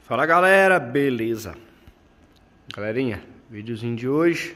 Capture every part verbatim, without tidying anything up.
Fala galera, beleza? Galerinha, videozinho de hoje.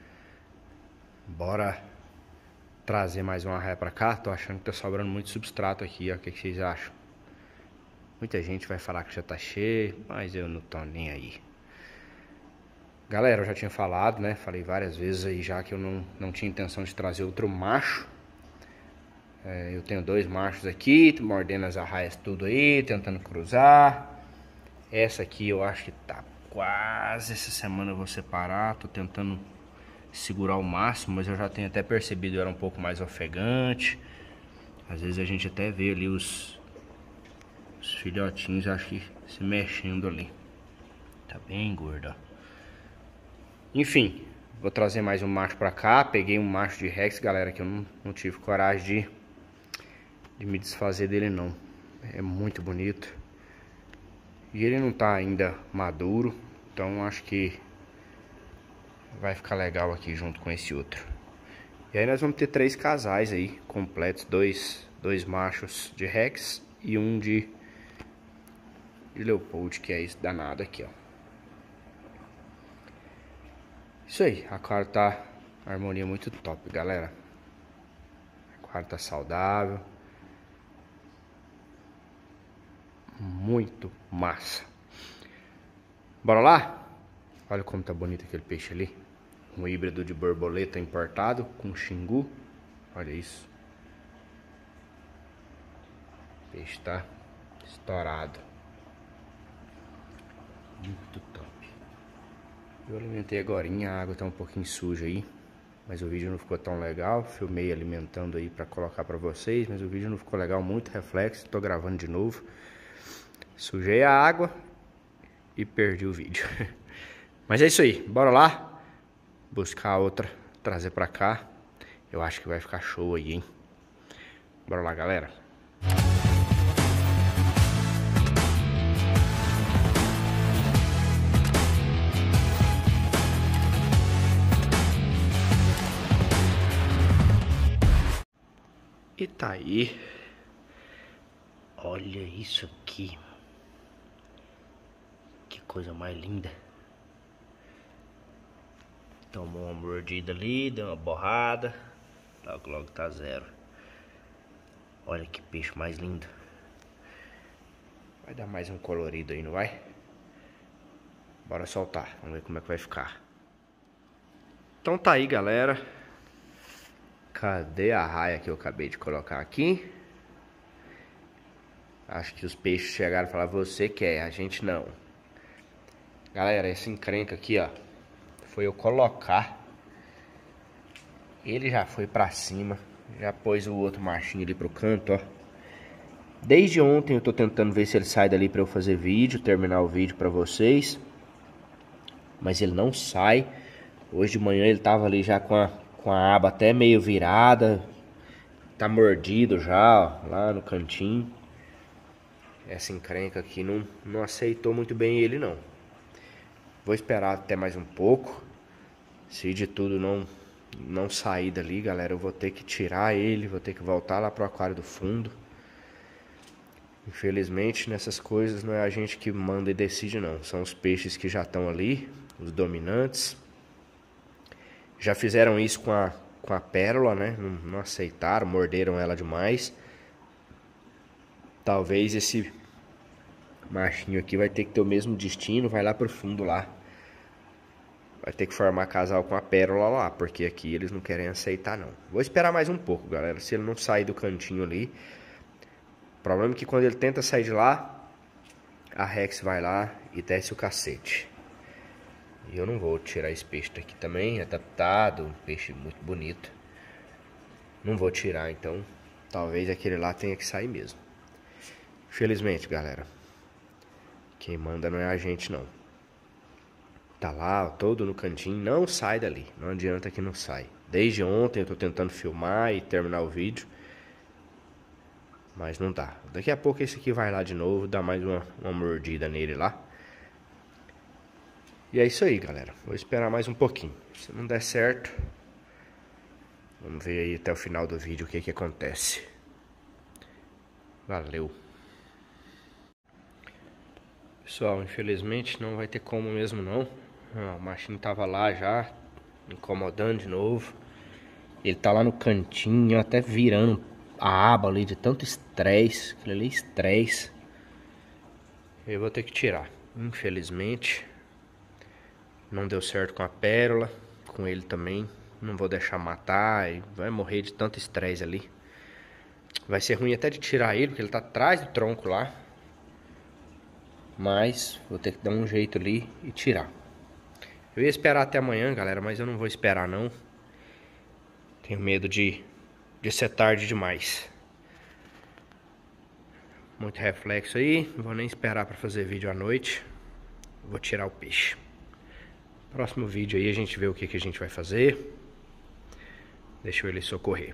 Bora trazer mais uma raia pra cá. Tô achando que tá sobrando muito substrato aqui, ó. O que, que vocês acham? Muita gente vai falar que já tá cheio, mas eu não tô nem aí. Galera, eu já tinha falado, né? Falei várias vezes aí já que eu não, não tinha intenção de trazer outro macho. É, eu tenho dois machos aqui, mordendo as arraias tudo aí, tentando cruzar. Essa aqui eu acho que tá quase, essa semana eu vou separar. Tô tentando segurar o máximo, mas eu já tenho até percebido que eu era um pouco mais ofegante. Às vezes a gente até vê ali os, os filhotinhos, acho que se mexendo ali. Tá bem gordo, ó. Enfim, vou trazer mais um macho pra cá. Peguei um macho de Rex, galera, que eu não, não tive coragem de, de me desfazer dele não. É muito bonito. E ele não tá ainda maduro, então acho que vai ficar legal aqui junto com esse outro. E aí nós vamos ter três casais aí completos, dois, dois machos de Rex e um de, de Leopold, que é esse danado aqui, ó. Isso aí, a aquário tá harmonia muito top, galera. A aquário tá saudável. Muito massa. Bora lá? Olha como tá bonito aquele peixe ali. Um híbrido de borboleta importado com xingu. Olha isso. O peixe tá estourado. Muito top. Eu alimentei agorinha, a água tá um pouquinho suja aí. Mas o vídeo não ficou tão legal. Filmei alimentando aí pra colocar pra vocês. Mas o vídeo não ficou legal, muito reflexo. Tô gravando de novo. Sujei a água e perdi o vídeo. Mas é isso aí, bora lá buscar outra, trazer pra cá. Eu acho que vai ficar show aí, hein? Bora lá, galera. E tá aí. Olha isso aqui. Que coisa mais linda. Tomou uma mordida ali, deu uma borrada. Logo, logo tá zero. Olha que peixe mais lindo. Vai dar mais um colorido aí, não vai? Bora soltar, vamos ver como é que vai ficar. Então tá aí, galera. Cadê a raia que eu acabei de colocar aqui? Acho que os peixes chegaram e falaram, você quer, a gente não. Galera, essa encrenca aqui, ó, foi eu colocar. Ele já foi pra cima. Já pôs o outro machinho ali pro canto, ó. Desde ontem eu tô tentando ver se ele sai dali pra eu fazer vídeo, terminar o vídeo pra vocês. Mas ele não sai. Hoje de manhã ele tava ali já com a, com a aba até meio virada. Tá mordido já, ó, lá no cantinho. Essa encrenca aqui não, não aceitou muito bem ele não. Vou esperar até mais um pouco. Se de tudo não, não sair dali, galera, eu vou ter que tirar ele. Vou ter que voltar lá pro aquário do fundo. Infelizmente, nessas coisas não é a gente que manda e decide não. São os peixes que já estão ali, os dominantes. Já fizeram isso com a, com a pérola, né? Não, não aceitaram, morderam ela demais. Talvez esse machinho aqui vai ter que ter o mesmo destino, vai lá pro fundo lá. Vai ter que formar casal com a pérola lá, porque aqui eles não querem aceitar não. Vou esperar mais um pouco, galera, se ele não sair do cantinho ali. O problema é que quando ele tenta sair de lá, a Rex vai lá e desce o cacete. E eu não vou tirar esse peixe daqui também, é adaptado, um peixe muito bonito. Não vou tirar, então talvez aquele lá tenha que sair mesmo. Infelizmente, galera, quem manda não é a gente não. Tá lá, ó, todo no cantinho, não sai dali. Não adianta que não sai. Desde ontem eu tô tentando filmar e terminar o vídeo. Mas não dá. Daqui a pouco esse aqui vai lá de novo, dá mais uma, uma mordida nele lá. E é isso aí, galera. Vou esperar mais um pouquinho. Se não der certo, vamos ver aí até o final do vídeo o que que acontece. Valeu. Pessoal, infelizmente não vai ter como mesmo não. Ah, o machinho tava lá já, incomodando de novo. Ele tá lá no cantinho, até virando a aba ali de tanto estresse. Aquilo ali é estresse. Eu vou ter que tirar. Infelizmente, não deu certo com a pérola, com ele também. Não vou deixar matar e vai morrer de tanto estresse ali. Vai ser ruim até de tirar ele, porque ele tá atrás do tronco lá. Mas vou ter que dar um jeito ali e tirar. Eu ia esperar até amanhã, galera, mas eu não vou esperar não. Tenho medo de, de ser tarde demais. Muito reflexo aí. Não vou nem esperar para fazer vídeo à noite. Vou tirar o peixe. Próximo vídeo aí a gente vê o que, que a gente vai fazer. Deixa ele socorrer.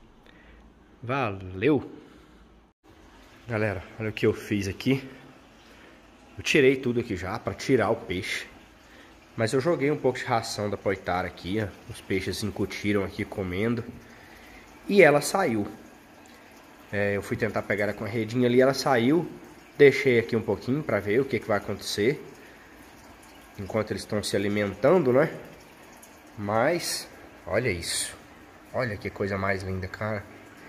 Valeu! Galera, olha o que eu fiz aqui. Eu tirei tudo aqui já para tirar o peixe. Mas eu joguei um pouco de ração da Poitara aqui, ó. Os peixes incutiram aqui comendo. E ela saiu. É, eu fui tentar pegar ela com a redinha ali, ela saiu. Deixei aqui um pouquinho para ver o que, que vai acontecer. Enquanto eles estão se alimentando, né? Mas, olha isso. Olha que coisa mais linda, cara.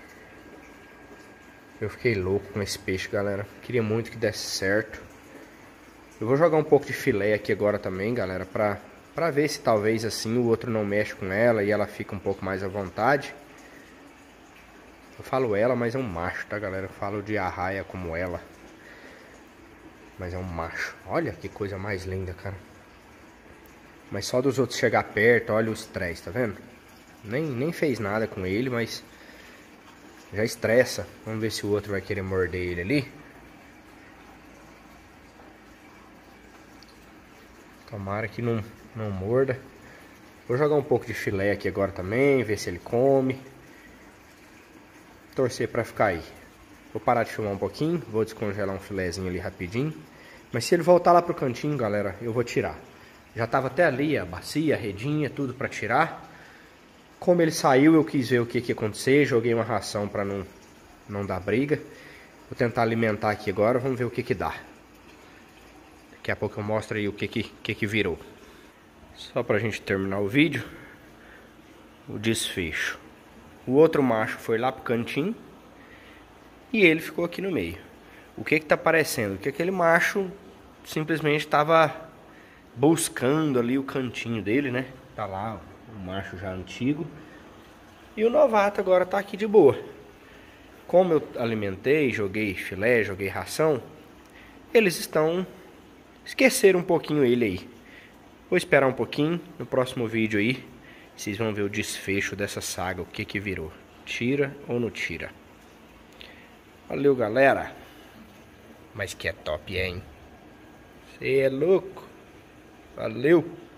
Eu fiquei louco com esse peixe, galera. Queria muito que desse certo. Eu vou jogar um pouco de filé aqui agora também, galera, pra, pra ver se talvez assim o outro não mexe com ela e ela fica um pouco mais à vontade. Eu falo ela, mas é um macho, tá, galera? Eu falo de arraia como ela. Mas é um macho. Olha que coisa mais linda, cara. Mas só dos outros chegar perto, olha o estresse, tá vendo? Nem, nem fez nada com ele, mas já estressa. Vamos ver se o outro vai querer morder ele ali. Tomara que não, não morda. Vou jogar um pouco de filé aqui agora também, ver se ele come. Torcer pra ficar aí. Vou parar de filmar um pouquinho, vou descongelar um filézinho ali rapidinho. Mas se ele voltar lá pro cantinho, galera, eu vou tirar. Já tava até ali a bacia, a redinha, tudo pra tirar. Como ele saiu, eu quis ver o que que ia acontecer. Joguei uma ração pra não, não dar briga. Vou tentar alimentar aqui agora, vamos ver o que que dá. Daqui a pouco eu mostro aí o que que, que, que virou. Só pra gente terminar o vídeo. O desfecho. O outro macho foi lá pro cantinho. E ele ficou aqui no meio. O que que tá aparecendo? Que aquele macho simplesmente tava buscando ali o cantinho dele, né? Tá lá o macho já antigo. E o novato agora tá aqui de boa. Como eu alimentei, joguei filé, joguei ração, eles estão... esqueceram um pouquinho ele aí. Vou esperar um pouquinho. No próximo vídeo aí vocês vão ver o desfecho dessa saga. O que que virou. Tira ou não tira. Valeu, galera. Mas que é top, hein? Você é louco. Valeu.